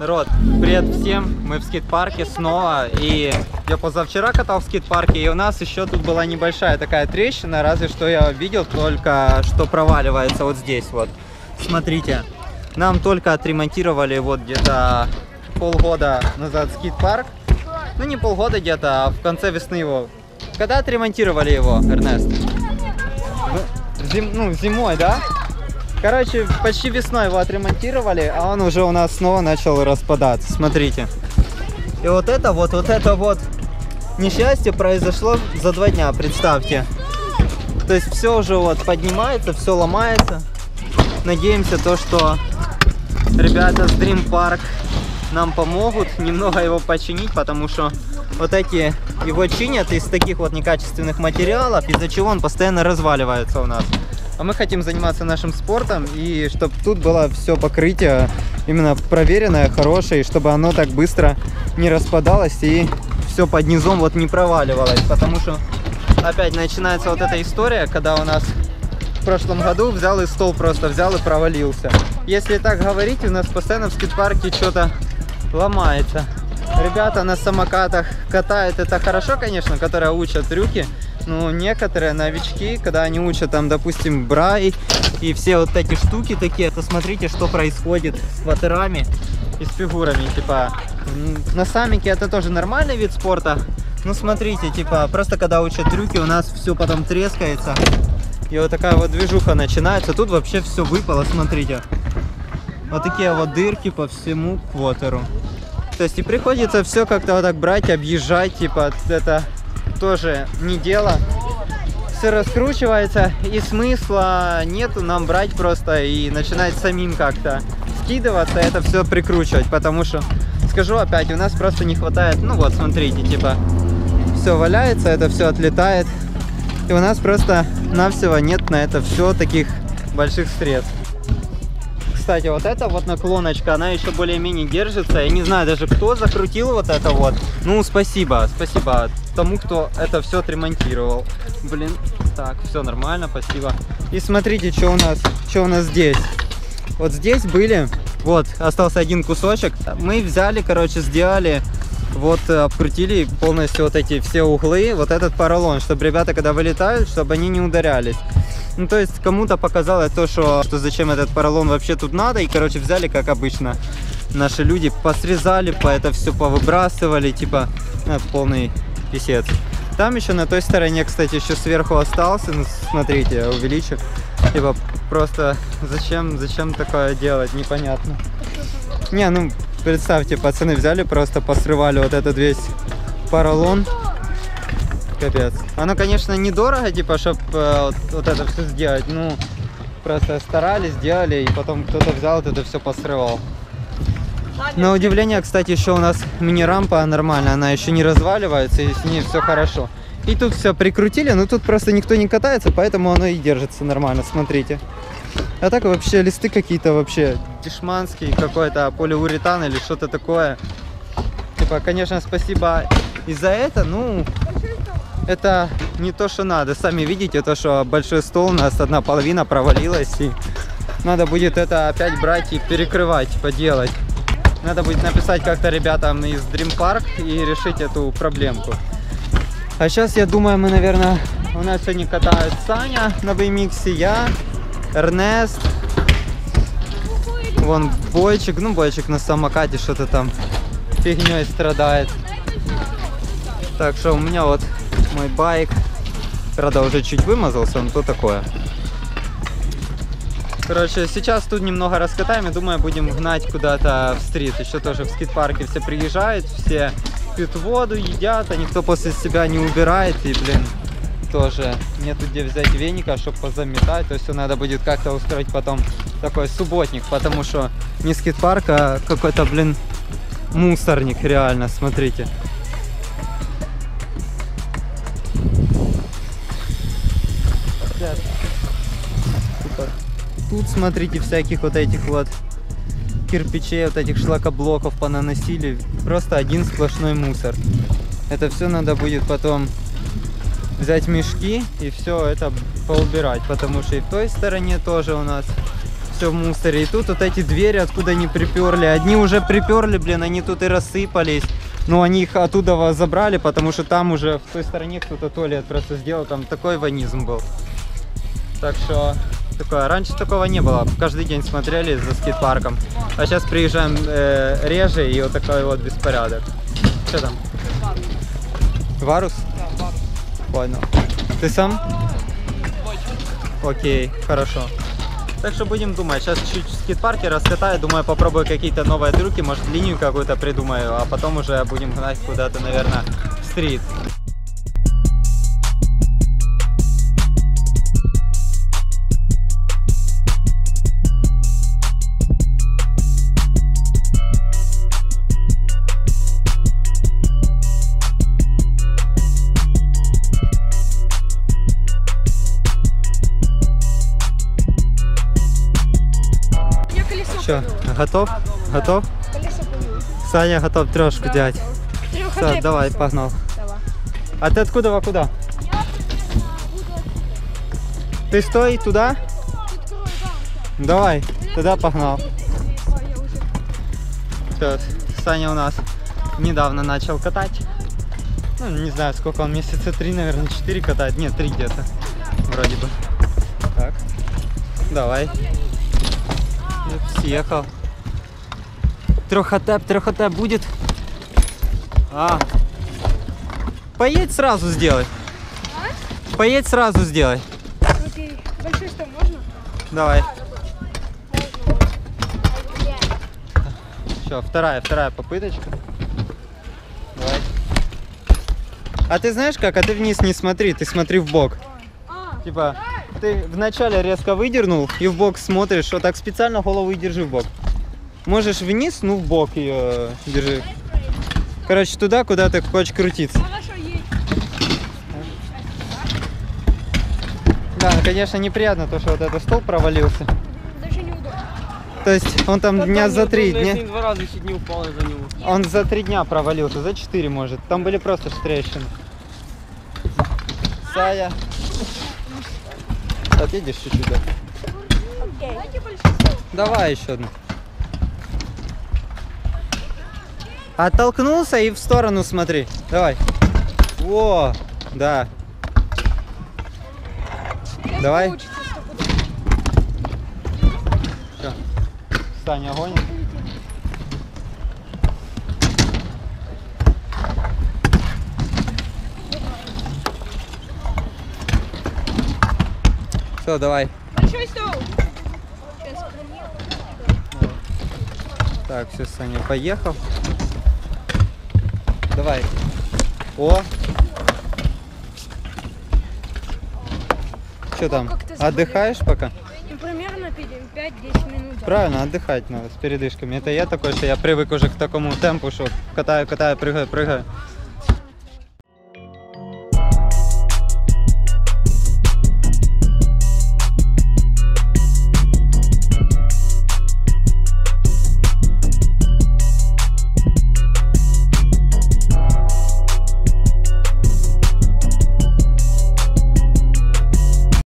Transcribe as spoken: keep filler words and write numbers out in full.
Народ, привет всем! Мы в скейт-парке снова, и я позавчера катал в скейт-парке, и у нас еще тут была небольшая такая трещина, разве что я видел только, что проваливается вот здесь вот. Смотрите, нам только отремонтировали вот где-то полгода назад скейт-парк, ну не полгода где-то, а в конце весны его. Когда отремонтировали его, Эрнест? Зим, ну, зимой, да? Короче, почти весной его отремонтировали, а он уже у нас снова начал распадаться. Смотрите. И вот это вот, вот это вот несчастье произошло за два дня, представьте. То есть все уже вот поднимается, все ломается. Надеемся то, что ребята с Dream Park нам помогут немного его починить, потому что вот эти его чинят из таких вот некачественных материалов, из-за чего он постоянно разваливается у нас. А мы хотим заниматься нашим спортом, и чтобы тут было все покрытие именно проверенное, хорошее, и чтобы оно так быстро не распадалось и все под низом вот не проваливалось. Потому что опять начинается вот эта история, когда у нас в прошлом году взял и стол просто взял и провалился. Если так говорить, у нас постоянно в скейт-парке что-то ломается. Ребята на самокатах катают, это хорошо, конечно, которые учат трюки. Но некоторые новички, когда они учат там, допустим, брай и все вот эти штуки такие, то смотрите, что происходит с ватерами и с фигурами. Типа, на саммике это тоже нормальный вид спорта. Но смотрите, типа, просто когда учат трюки, у нас все потом трескается. И вот такая вот движуха начинается. Тут вообще все выпало, смотрите. Вот такие вот дырки по всему квотеру. То есть и приходится все как-то вот так брать, объезжать, типа, это тоже не дело. Все раскручивается, и смысла нету нам брать просто и начинать самим как-то скидываться, это все прикручивать, потому что, скажу опять, у нас просто не хватает, ну вот, смотрите, типа, все валяется, это все отлетает, и у нас просто навсего нет на это все таких больших средств. Кстати, вот эта вот наклоночка, она еще более-менее держится. Я не знаю даже, кто закрутил вот это вот. Ну, спасибо, спасибо тому, кто это все отремонтировал. Блин, так, все нормально, спасибо. И смотрите, что у нас, что у нас здесь. Вот здесь были, вот, остался один кусочек. Мы взяли, короче, сделали, вот, обкрутили полностью вот эти все углы, вот этот поролон, чтобы ребята, когда вылетают, чтобы они не ударялись. Ну, то есть, кому-то показалось то, что, что зачем этот поролон вообще тут надо. И, короче, взяли, как обычно, наши люди, посрезали, по это все повыбрасывали, типа, ну, полный писец. Там еще на той стороне, кстати, еще сверху остался, ну, смотрите, я увеличу. Типа, просто зачем, зачем такое делать, непонятно. Не, ну, представьте, пацаны взяли, просто посрывали вот этот весь поролон. Капец. Оно, конечно, недорого, типа, чтобы э, вот, вот это все сделать. Ну, просто старались, сделали, и потом кто-то взял вот это все посрывал. На удивление, кстати, еще у нас мини-рампа нормальная, она еще не разваливается, и с ней все хорошо. И тут все прикрутили, но тут просто никто не катается, поэтому оно и держится нормально, смотрите. А так вообще листы какие-то вообще дешманский, какой-то полиуретан или что-то такое. Типа, конечно, спасибо и за это, ну... Это не то, что надо. Сами видите, то, что большой стол у нас одна половина провалилась. И надо будет это опять брать и перекрывать, поделать. Надо будет написать как-то ребятам из Dream Park и решить эту проблемку. А сейчас, я думаю, мы, наверное... У нас сегодня катают Саня на би эм икс, я, Эрнест. Вон Бойчик. Ну, Бойчик на самокате что-то там фигней страдает. Так что у меня вот... мой байк, правда, уже чуть вымазался, но то такое. Короче, сейчас тут немного раскатаем и думаю, будем гнать куда-то в стрит. Еще тоже в скейт-парке все приезжают, все пьют воду, едят, а никто после себя не убирает. И, блин, тоже нету где взять веника, чтобы позаметать. То есть надо будет как-то устроить потом такой субботник, потому что не скейт-парк, а какой-то, блин, мусорник, реально, смотрите. Тут, смотрите, всяких вот этих вот кирпичей, вот этих шлакоблоков понаносили. Просто один сплошной мусор. Это все надо будет потом взять мешки и все это поубирать, потому что и в той стороне тоже у нас все в мусоре. И тут вот эти двери, откуда они приперли. Одни уже приперли, блин, они тут и рассыпались. Но они их оттуда забрали, потому что там уже в той стороне кто-то туалет просто сделал. Там такой ванизм был. Так что такое. Раньше такого не было. Каждый день смотрели за скейт-парком. А сейчас приезжаем э, реже, и вот такой вот беспорядок. Что там? Варус? Да, варус. Понял. Ты сам? Окей, хорошо. Так что будем думать. Сейчас чуть-чуть в скейт-парке раскатаю. Думаю, попробую какие-то новые трюки. Может, линию какую-то придумаю. А потом уже будем гнать куда-то, наверное, в стрит. Что, готов? Готов? Саня готов трешку делать. Все, давай, погнал. Давай. А ты откуда во куда? Ты стой туда? Давай, тогда погнал. Все, Саня у нас недавно начал катать. Ну, не знаю, сколько он, месяца три, наверное, четыре катает. Нет, три где-то. Вроде бы. Так, давай. Съехал. Трехотеп, трехотеп будет. А. Поедь сразу сделай. А? Поедь сразу сделай. Окей. Большой что, можно? Давай. Все, вторая, вторая попыточка. Давай. А ты знаешь как? А ты вниз не смотри, ты смотри в бок. А. Типа, ты вначале резко выдернул и в бок смотришь, что так специально голову и держи в бок. Можешь вниз, ну в бок ее держи. Короче, туда, куда ты хочешь крутиться. Хорошо, едь. Да, ну, конечно, неприятно то, что вот этот стол провалился. Даже неудобно. То есть он там дня за три дня. Два раза чуть не упал из-за него. Он за три дня провалился, за четыре может. Там были просто трещины. Сая. Отъедешь чуть-чуть, да? Окей. Давай еще одну. Оттолкнулся и в сторону смотри. Давай. О, да. Сейчас Давай. получится стопудово. Все. Саня гонит. Все, давай. Большой стол. Сейчас. Так, все, Саня поехал. Давай. О. Что там? как ты Отдыхаешь пока? Ну, примерно пять-десять минут. да. Правильно, отдыхать надо с передышками. Это я такой, что я привык уже к такому темпу, что катаю, катаю, прыгаю, прыгаю.